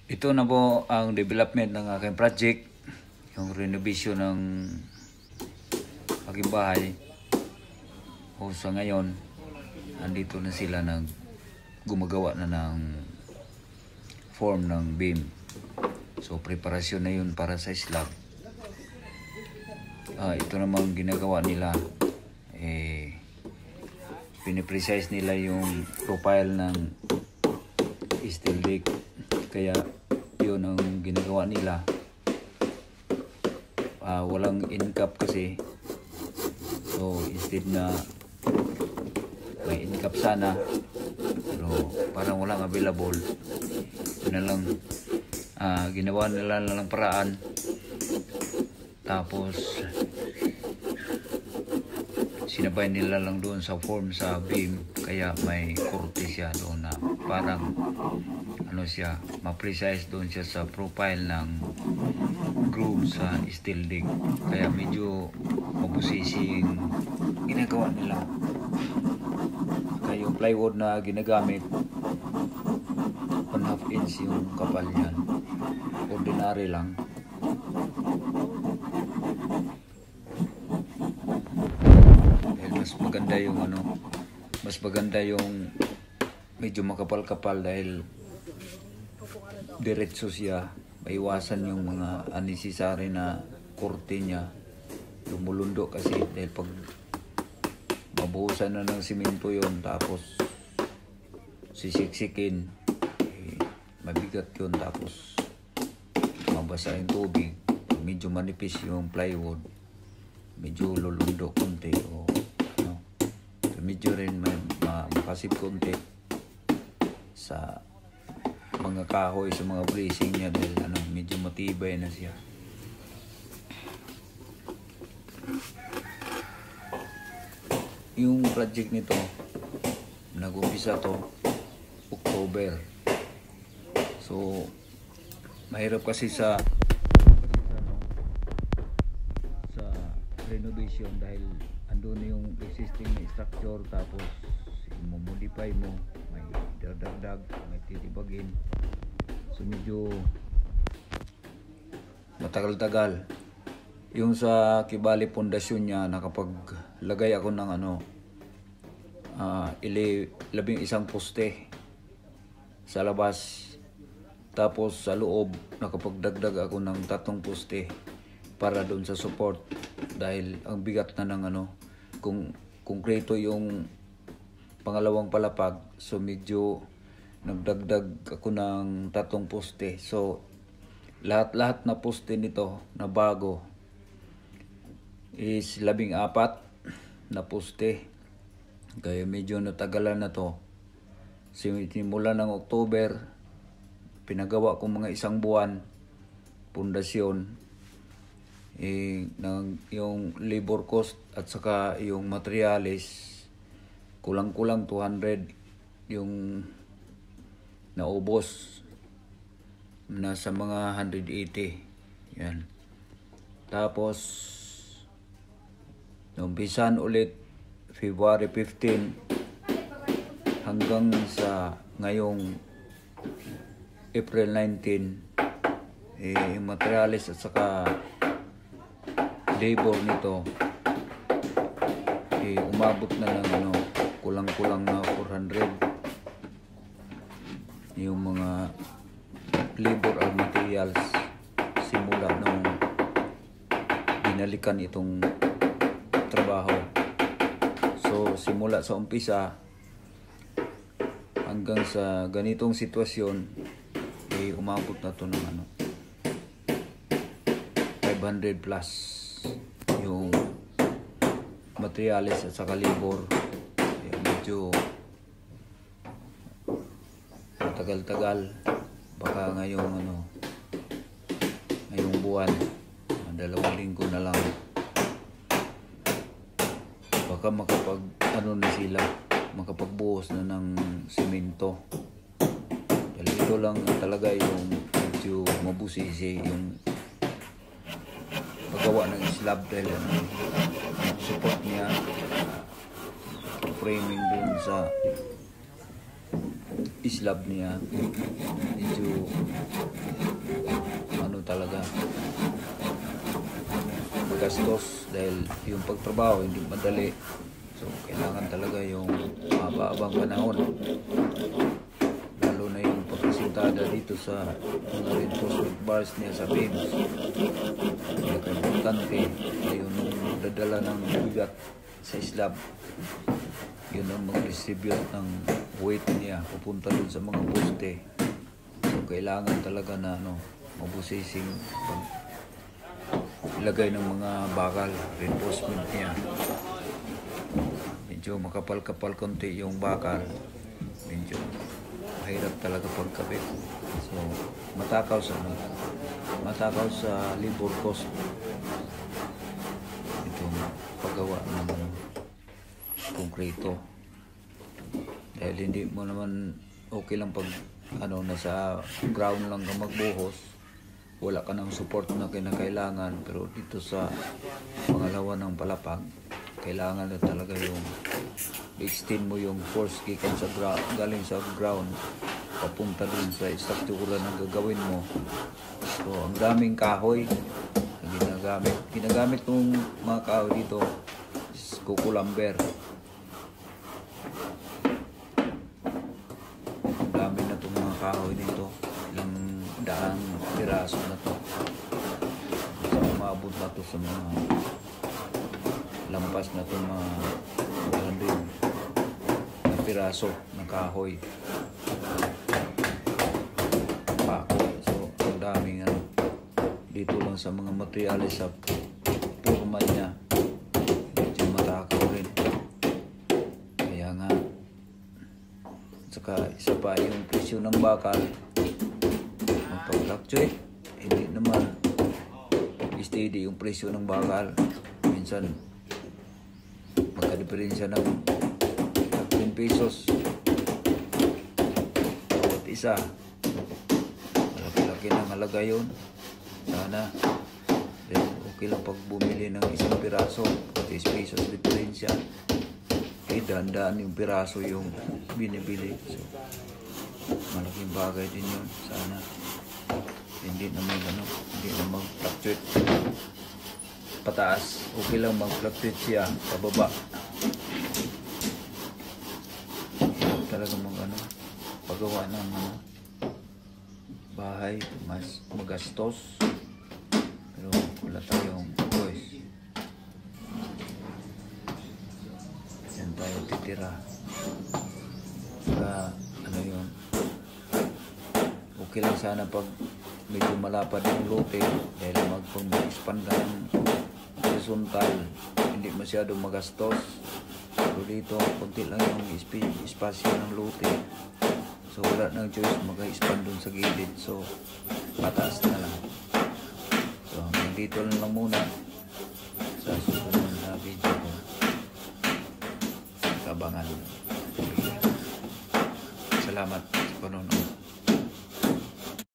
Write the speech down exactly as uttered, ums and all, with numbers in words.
Ito na po ang development ng aking project, yung renovation ng aking bahay. O sa ngayon, andito na sila nag gumagawa na ng form ng beam. So preparasyon na yun para sa slab. Ah, ito namang ginagawa nila, eh, piniprecise nila yung profile ng steel deck. Kaya yun ang ginagawa nila. Uh, walang end cap kasi, so instead na may end cap sana, pero parang walang available, yun na lang, uh, ginawa nila na lang paraan. Tapos sinabay nila lang doon sa form sa beam, kaya may korte siya doon na parang ano siya, ma-precise doon siya sa profile ng groove sa steel deck. Kaya medyo mabusising ginagawa nila. Kaya yung plywood na ginagamit, one half inch yung kapal niyan, ordinary lang. Dahil mas maganda yung ano, mas maganda yung medyo makapal-kapal dahil diretso siya, maiwasan yung mga unnecessary na korte niya lumulundo kasi, dahil pag mabuhusan na ng simento yun tapos sisiksikin, eh, mabigat yun, tapos mabasa yung tubig, medyo manipis yung plywood, medyo lulundo konti, o ano, so medyo rin may makasip konti sa mga kahoy, sa mga bracing niya, dahil ano, medyo matibay na siya. Yung project nito, nag-umpisa to October. So mahirap kasi sa sa renovation dahil andun yung existing na structure, tapos mo-modify mo, may dagdag, may titibagin. So medyo matagal-tagal. Yung sa Kibali pundasyon niya, nakapaglagay ako ng ano, uh, ili, labing isang poste sa labas. Tapos sa loob, nakapagdagdag ako ng tatlong poste para doon sa support. Dahil ang bigat na ng ano, kung konkreto yung pangalawang palapag, so medyo nagdagdag ako ng tatlong poste. So lahat-lahat na poste nito na bago is labing apat na poste. Kaya medyo natagalan na to. Simula ng October, pinagawa ko mga isang buwan pundasyon. Eh, ng, yung labor cost at saka yung materialis, kulang-kulang two hundred yung naubos, nasa mga one hundred eighty. Yan. Tapos naumpisan ulit February fifteen hanggang sa ngayong April nineteen. Eh, yung materialis at saka labor nito, eh, umabot na ng ano, kulang-kulang na four hundred. Yung mga labor or materials simula nung binalikan itong trabaho. So simula sa umpisa hanggang sa ganitong sitwasyon, eh, umabot na to ng ano, five hundred plus yung materials at saka labor. Eh, medyo matagal-tagal, baka ngayong ano, ngayong buwan, dalawang linggo na lang, baka makapag ano na sila, makapagbuhos na ng simento. Dahil ito lang talaga yung medyo mabusisi yung paggawa ng slab, dahil ano, support niya, uh, framing dun sa slab niya, medyo magastos dahil yung pagtrabaho hindi madali. So kailangan talaga yung maba-abang panahon. Lalo na yung pagkasintada dito sa mga reinforcement bars niya sa beams. Pinaka-importante ay yung dadala ng bigat sa slab. Yun ang mag-distribute ng weight niya pupunta dun sa mga poste. So kailangan talaga na ano, mabusising pag ilagay ng mga bakal, reinforcement niya. Medyo makapal-kapal konti yung bakal, medyo mahirap talaga pagkabit. So matakaw sa ano, matakaw sa labor cost itong paggawa ng ano, konkreto. Dahil hindi mo naman okay lang pag ano, nasa ground lang ka magbuhos, wala ka ng support na kinakailangan. Pero dito sa pangalawa ng palapag, kailangan na talaga yung i-extend mo yung force gikan sa ground, galing sa ground papunta dun sa struktura ng gagawin mo. So ang daming kahoy na ginagamit ginagamit kong mga kahoy dito is kuko lumber. Ang dami na itong mga kahoy dito, ilang daang piraso na to. So umabot na to sa mga lampas na itong mga malanding na piraso ng kahoy. Pako. So ang daming ano, dito lang sa mga materyales sa purma niya, medyo matakaw rin. Kaya nga, saka isa pa yung presyo ng bakal magpag-fluctuate, hindi naman steady yung presyo ng bakal. Minsan magka-diferensya ng ten pesos bawat isa. Malaki-laki ng halaga yun. Sana then okay lang pag bumili ng isang piraso, ten pesos diferensya. Eh dahan-dahan yung piraso yung binibili. So malaking bagay din yun. Sana hindi na mag ano, hindi na mag-fluctuate pataas. Okay lang mag-fluctuate siya pababa. Talaga mag ano, paggawa ng ano, bahay mas magastos, pero wala tayong choice. Yan tayo titira. Saka ano yun, okay lang sana pag medyo malapad yung lote dahil magpag-expand ka ng horizontal, hindi masyadong magastos. So dito konti lang yung espasyo ng lote, so wala nang choice, mag-expand dun sa gilid. So pataas na lang. So hanggang dito lang, lang muna sa susunod na video ko. Kabangan. Salamat.